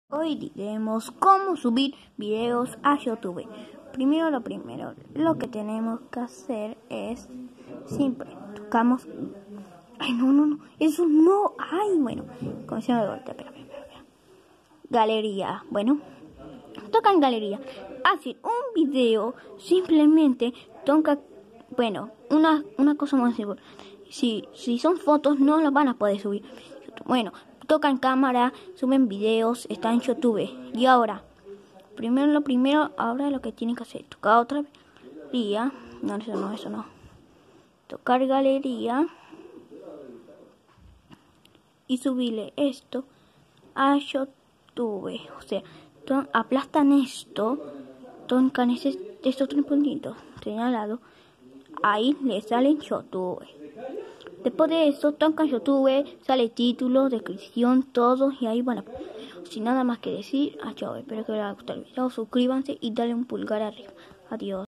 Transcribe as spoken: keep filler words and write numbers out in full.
Hoy diremos cómo subir videos a YouTube. Primero lo primero, lo que tenemos que hacer es siempre tocamos. Ay, no, no, no, eso no. Ay, bueno, comencemos de vuelta. Espera, espera, espera. Galería. Bueno, toca en galería. Hacen un video, simplemente toca. Bueno, una, una cosa más importante. Si, si son fotos, no las van a poder subir. Bueno, tocan cámara, suben videos, está en YouTube. Y ahora, primero lo primero, ahora lo que tienen que hacer, tocar otra galería. No, eso no, eso no. Tocar galería. Y subirle esto a YouTube. O sea, aplastan esto, tocan ese, estos tres puntitos señalados. Ahí le sale YouTube. Después de eso, tocan YouTube, sale título, descripción, todo. Y ahí, bueno, sin nada más que decir, chao. Espero que les haya gustado el video. Suscríbanse y dale un pulgar arriba. Adiós.